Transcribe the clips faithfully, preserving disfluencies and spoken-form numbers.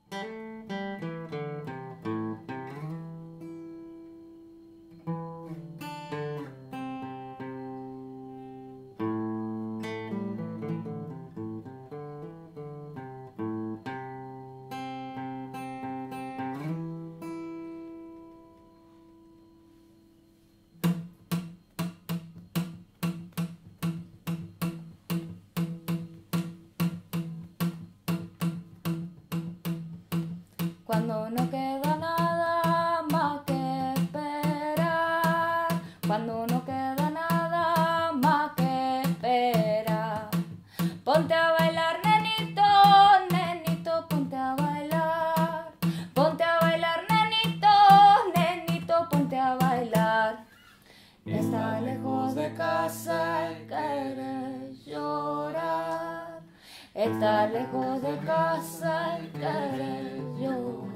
Cuando no queda nada más que esperar, cuando no queda nada más que esperar, ponte a bailar, nenito, nenito, ponte a bailar, ponte a bailar, nenito, nenito, ponte a bailar. Está lejos de casa y quieres llorar, está lejos de casa y quieres llorar.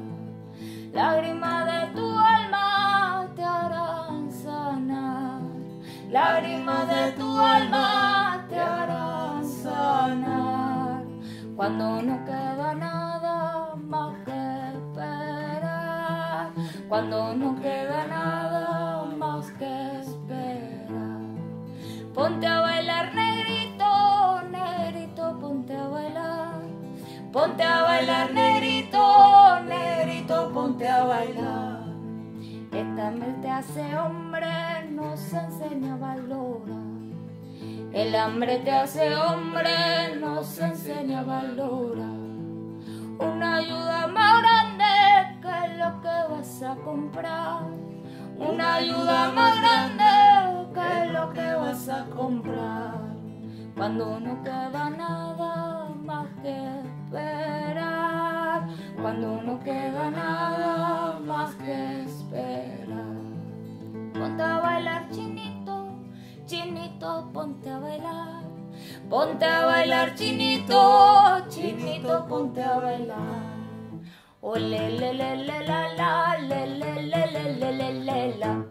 Lágrimas de tu alma te harán sanar, lágrimas de tu alma te harán sanar. Cuando no queda nada más que esperar, cuando no queda nada más que esperar, ponte a bailar, negrito, negrito, ponte a bailar, ponte a bailar, negrito, negrito, ponte a bailar. Esta hambre te hace hombre, nos enseña a valorar. El hambre te hace hombre, nos enseña a valorar. Una ayuda más grande que lo que vas a comprar, una ayuda más grande que lo que vas a comprar. Cuando no queda nada más que esperar, cuando no queda nada más que esperar. Ponte a bailar, chinito, chinito, ponte a bailar, ponte a bailar, chinito, chinito, ponte a bailar. Ole le le le la la, le le le le le le le la.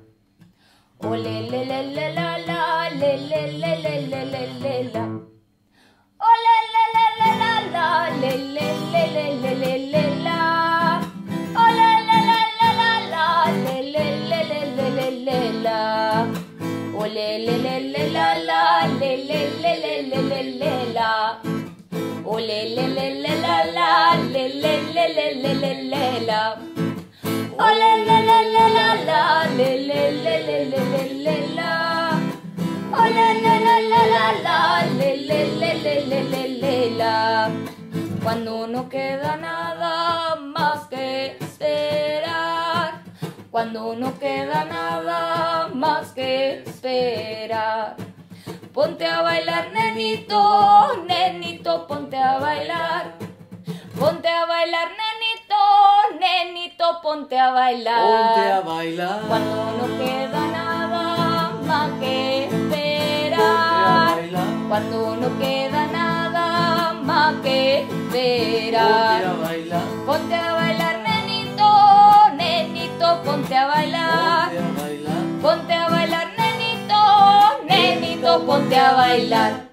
Ole le le le la la, le le le le le le le la. Ole le le le la la, le le le le le le le la. Ole le le le la la, le le le le le le le la. Ole le le le la la, le le le le le le le la. Ole le le le la la, le le le le le le le la. Ole le le le la la, le le le le le le le la. Ole le le le la la, le le le le le le le la. Cuando no queda nada más que esperar, cuando no queda nada más que esperar, ponte a bailar, nenito, nenito, ponte a bailar, ponte a bailar, nenito, nenito, ponte a bailar. Ponte a bailar. Cuando no queda nada más que esperar, cuando no queda nada más que esperar, Ponte a bailar. ponte a bailar, nenito, nenito, ponte a bailar, Ponte a bailar. ponte a bailar, nenito, nenito, ponte a bailar.